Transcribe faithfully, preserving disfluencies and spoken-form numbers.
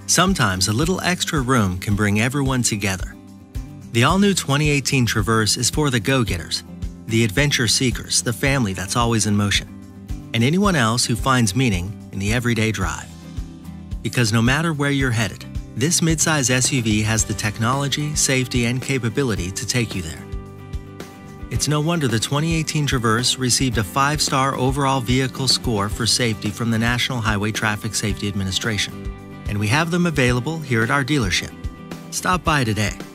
Sometimes a little extra room can bring everyone together. The all-new twenty eighteen Traverse is for the go-getters, the adventure seekers, the family that's always in motion, and anyone else who finds meaning in the everyday drive. Because no matter where you're headed, this midsize S U V has the technology, safety, and capability to take you there. It's no wonder the twenty eighteen Traverse received a five-star overall vehicle score for safety from the National Highway Traffic Safety Administration, and we have them available here at our dealership. Stop by today.